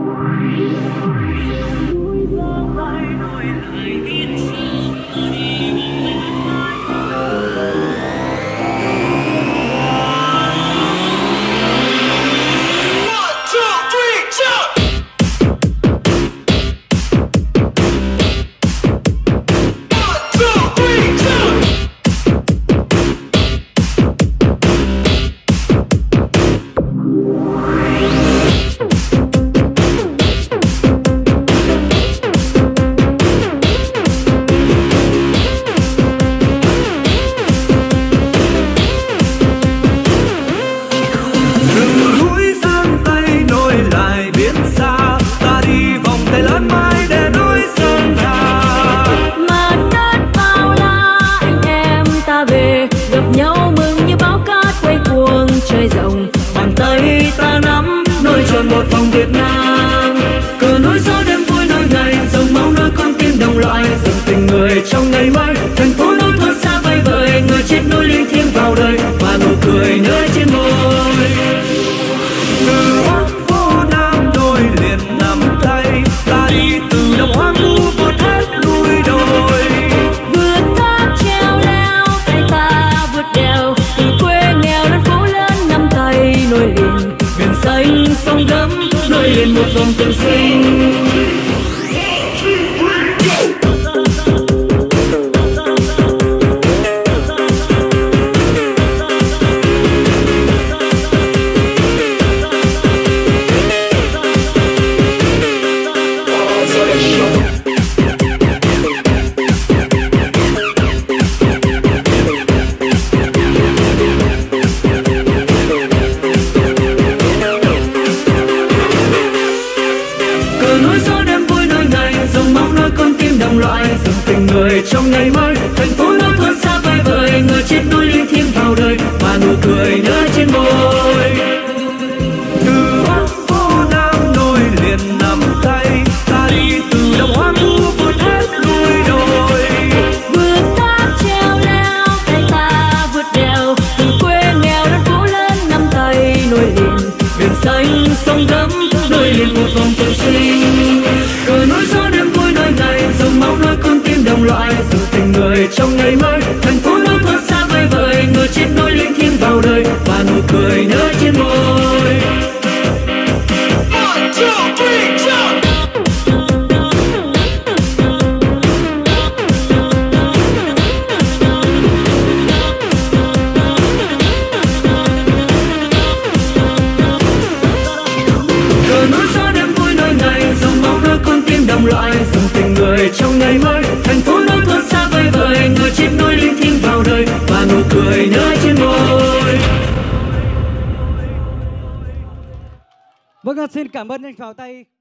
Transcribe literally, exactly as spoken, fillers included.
Trong ngày mai thành phố nối thôn xa vời vợi, người chết nối linh thiêng vào đời và nụ cười nơi trên môi. Từ Bắc phố Nam đôi liền nắm tay, ta đi từ đồng hoang vu vượt hết núi đồi, vượt thác treo leo tay ta vượt đèo, từ quê nghèo đến phố lớn nắm tay nối liền biển xanh sông gấm, nối liền một vòng tình sinh. Người trong ngày mới thành phố nối thôn xa vời vợi, người chết nối linh thiêng vào đời và nụ cười nơi trên môi. Từ Bắc phố Nam nối liền nắm tay, ta đi từ đồng hoang vu vượt hết núi đồi, vượt thác treo leo tay ta vượt đèo, từ quê nghèo đến phố lớn nắm tay nối liền biển xanh sông gấm, nối liền một vòng tình sinh. Cờ nối gió đêm vui nối ngày, dòng máu nối con tim đồng loại, dù tình người trong ngày mới thành phố nối thôn xa vời vợi, người chết nối linh thiêng vào đời và nụ cười nơi trên môi. One, two, three, jump! Cờ nối gió đêm vui nối ngày, dòng máu nối con tim đồng loại, dù tình người trong ngày mới thành phố nối thôn xa vời vợi, người chết nối linh thiêng vào đời và nụ cười nơi trên môi. Vâng, xin cảm ơn anh pháo tay.